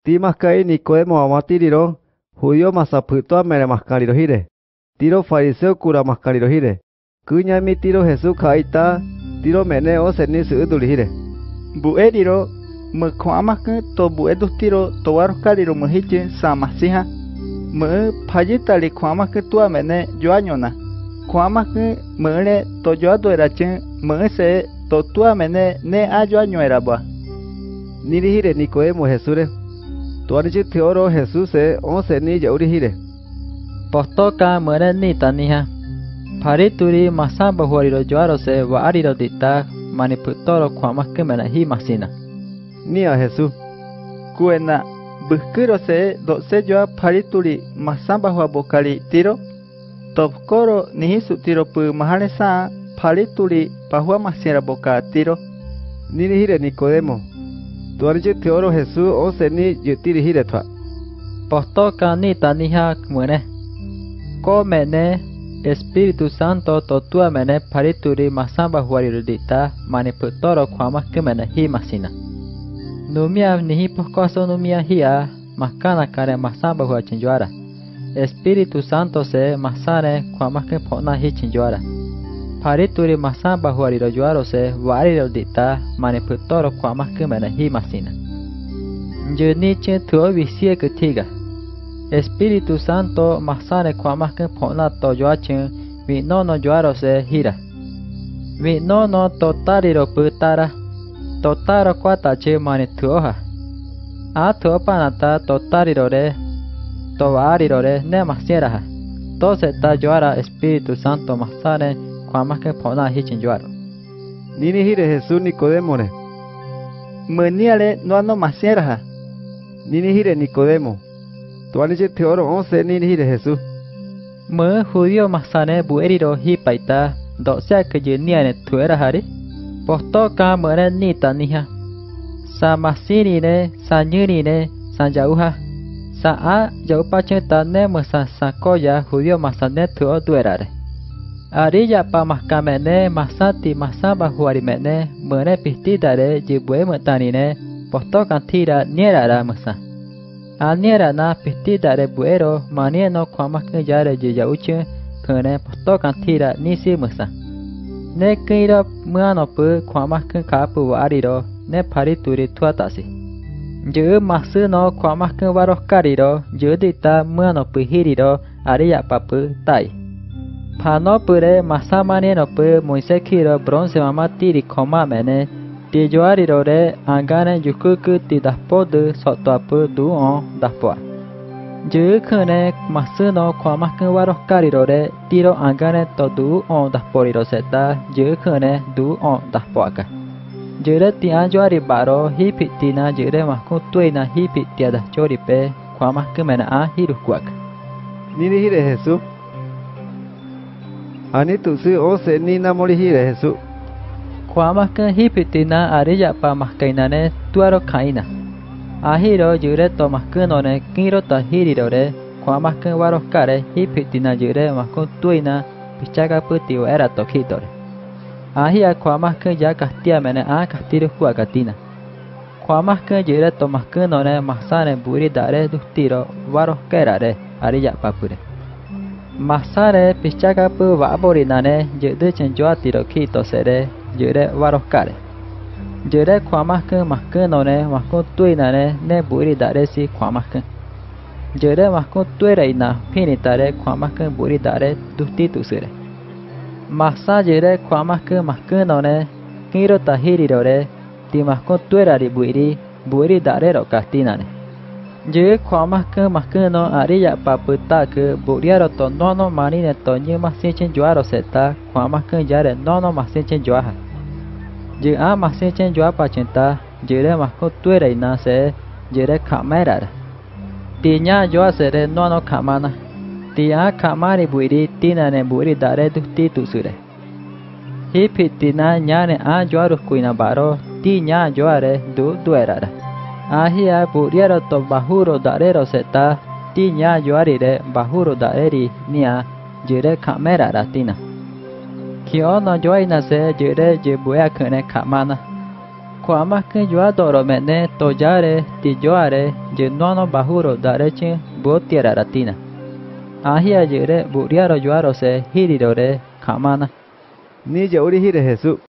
Timaskai Nicodemo amatiriro, judío masaputua mere mascariro hire. Tiro fariseo cura mascariro hire. Kuñami tiro Jesús kaita, tiro meneo seni suuduli hire. Buediro, me kuamak to buedu tiro to warkaliro muhiche samasiha. Me payitali kuamak tua mene joañona. Kuamak mele to joado erache, me se to tua mene ne a joaño eraba. Niri hire Nicodemo Jesure. Tuarichi teoro Jesús on seni yauri hire. Postoka mere ni taniha. Parituri masamba huariro joaro se waariro dita maniputoro kuamak mena hi masina. Nia Jesús. Kuena buskiro se do se joa parituri masamba hua bokali tiro. Topkoro nihisu tiro pu mahalesa parituri pahua masira boka tiro. Niri hire Nicodemo. Tuarichi teoro Jesús on seni yutiri hire tua. Postoka ni taniha mwene. Ko mene Espíritu Santo totua mene parituri masamba huariro dita maniputoro kuamak mena hi masina. Numia nihi pokoso numia hia makana kare masamba hua chinjuara. Espíritu Santo se masane kuamak pona hi chinjuara. Parituri masamba huariro juaro se wariro dita maniputoro kuamak mena hi masina. Njuni chen tuo visie ketiga. Espíritu Santo masane kuamak pona to joachen vi no joaro se hira. Vi no totariro putara. Totaro kwatache mani tuoha. A tuopanata totariro re. Tovariro re ne masieraha. To se ta joara Espíritu Santo masane kuamak pona hichin joaro. Nini hire Jesús Nicodemo ne. Meniale no masieraha. Nini hire Nicodemo. Tuanichi teoro on seni hire Jesús. Me judío masane bueriro hi paita do sea que yeniane tuera hari. Postoka mere ni taniha. Sa masini ne, sa nyini ne, sa jauha. Sa a jaupache tane mesa sakoya judío masane tuo duerare. Arilla pa maskamene masati masamba huarimene mere pistidare jibue metanine postoka tira nierara mesa. Aniera na pistidare buero manieno kuamak yare jauche kene postoka tira nisi mesa. Ne kira muano pu kuamak kapu ariro ne parituri tuatasi. Je masu no kuamak waroskariro je dita muano pu hiriro aria papu tai. Pano pure masamane no pu moisekiro bronze mamatiri koma mene ti joariro re angane yukuku ti daspodu sotoapu du on daspoa. Je kene masu no kuamak waroskariro re tiro angane to du on dasporiro seta je kene du on daspoaka. Jere ti anjoari baro hipitina jere maku tuina hipitia da choripe kuamak mena a hirukuak. Nini hire Jesús. Ani tusi o seni namori hire Jesús. Kuamak hipitina arilla pa maskainane tuaro kaina. Ahiro jure to maskunone kiro ta hiriro re kuamak waroskare hipitina jure maku tuina pichaga putio era tokitore. Ahia kuamak ya kastia mene a kastiru kuagatina. Kuamak jure to maskunone masane buri dare dustiro waroskerare arilla papure. Masare pichaga pu vaborinane jede chenjoatiro kito sere jure waroskare. Jere kuamak maskunone maku tuinane ne buri dare si kuamak. Jere maku tuireina pinitare kuamak buri dare dustitu sere. Masa jere kuamak maskunone kiro tahirirore ti maku tuirari buri dare ro kastinane. Je kuamak maskuno ariya paputak buriaro to nono marine to nyima sinchen joaro seta kuamak jare nono masinchen joaha. Je a masinchen joa pachinta jere maku tuireina se jere kamerar. Tinya joa sere nono kamana. Tia kamari buiri tinane buri dare dustitu sure. Hipitina nyane a joaru kuina baro ti nya joare du duerara. Ahia buriaro to bahuro darero seta ti nya joarire bahuro dareri nia jere kamera ratina. Kiono joina se jere je buya kene kamana. Kwa más que yo adoro mene toyare tiyoare lleno bajuro dareche botiera ratina. Ahia yere buriaro yuaro se hirirore kamana. Ni yauri hire Jesús.